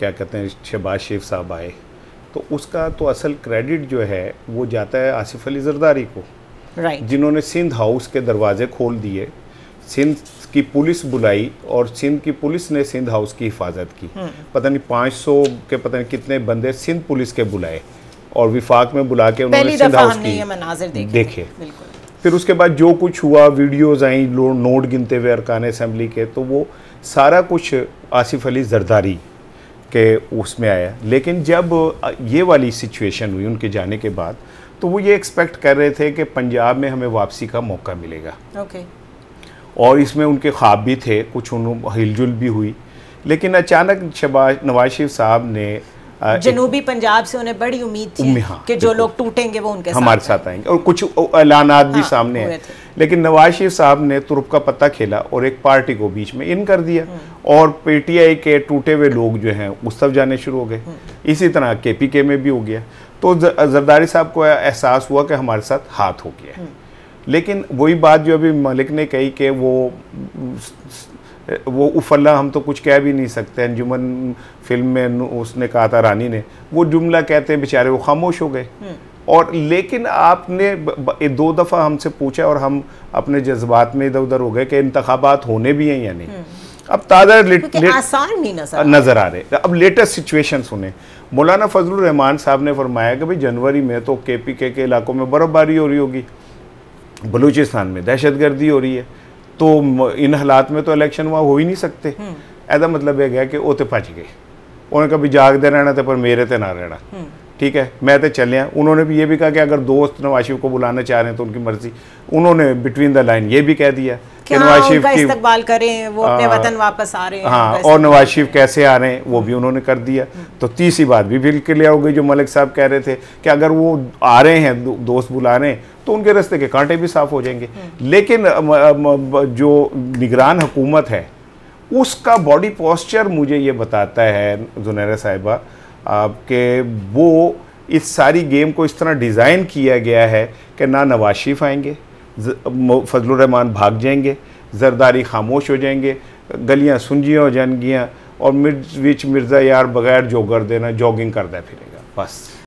क्या कहते हैं शहबाज शरीफ साहब आए, तो उसका तो असल क्रेडिट जो है वो जाता है आसिफ अली जरदारी को, जिन्होंने सिंध हाउस के दरवाजे खोल दिए, सिंध की पुलिस बुलाई और सिंध की पुलिस ने सिंध हाउस की हिफाजत की। पता नहीं 500 के पता नहीं कितने बंदे सिंध पुलिस के बुलाए और विफाक में बुला के उन्होंने सिंध हाउस की देखे। फिर उसके बाद जो कुछ हुआ, वीडियोज़ आई, नोट गिनते हुए अरकान असेंबली के, तो वो सारा कुछ आसिफ अली जरदारी के उसमें आया। लेकिन जब ये वाली सिचुएशन हुई उनके जाने के बाद, तो वो ये एक्सपेक्ट कर रहे थे कि पंजाब में हमें वापसी का मौका मिलेगा। और इसमें उनके ख्वाब भी थे, कुछ हिलजुल भी हुई। लेकिन अचानक नवाज शरीफ साहब ने जनूबी पंजाब से उन्हें बड़ी उम्मीद थी कि जो लोग टूटेंगे वो उनके हमारे साथ आएंगे, और कुछ ऐलानात भी सामने आए। लेकिन नवाज शरीफ साहब ने तुरुप का पत्ता खेला और एक पार्टी को बीच में इन कर दिया, और पीटीआई के टूटे हुए लोग जो हैं उस तरफ जाने शुरू हो गए। इसी तरह केपीके में भी हो गया। तो जरदारी साहब को एहसास हुआ कि हमारे साथ हाथ हो गया। लेकिन वही बात जो अभी मलिक ने कही कि वो उफल्ला हम तो कुछ कह भी नहीं सकते। अंजुमन फिल्म में उसने कहा था, रानी ने, वो जुमला कहते हैं बेचारे वो खामोश हो गए। और लेकिन आपने 2 दफ़ा हमसे पूछा और हम अपने जज्बात में इधर उधर हो गए कि इंतखाबात होने भी हैं या नहीं। अब ताज़ा आसार नहीं नजर आ रहे। अब लेटेस्ट सिचुएशन सुने। मौलाना फजलुर रहमान साहब ने फरमाया कि भाई जनवरी में तो केपीके के इलाकों में बर्फबारी हो रही होगी, बलूचिस्तान में दहशतगर्दी हो रही है, तो इन हालात में तो इलेक्शन वहाँ हो ही नहीं सकते। ऐसा मतलब है गया कि वो तो भज गए, उन्होंने कभी जागते रहना तो पर मेरे ते ना रहना, ठीक है मैं तो चलिया। उन्होंने भी ये भी कहा कि अगर दोस्त नवाज शरीफ को बुलाना चाह रहे हैं तो उनकी मर्जी। उन्होंने बिटवीन द लाइन ये भी कह दिया कि नवाज शरीफ की इस्तकबाल करें, वो अपने वतन वापस आ रहे हैं। हाँ, और नवाज शरीफ कैसे आ रहे हैं वो भी उन्होंने कर दिया। तो तीसरी बात भी बिल्कुल क्लियर हो गई जो मलिक साहब कह रहे थे कि अगर वो आ रहे हैं, दोस्त बुला रहे हैं, तो उनके रास्ते के कांटे भी साफ हो जाएंगे। लेकिन जो निगरान हुकूमत है उसका बॉडी पोस्चर मुझे ये बताता है जुनैरा साहिबा कि वो इस सारी गेम को इस तरह डिज़ाइन किया गया है कि ना नवाज शरीफ आएंगे, फजलुर रहमान भाग जाएंगे, जरदारी खामोश हो जाएंगे, गलियां सुंजियाँ हो जाएंगियाँ, और मिर्ज़ा यार बगैर जोगर देना जॉगिंग करता फिरेगा बस।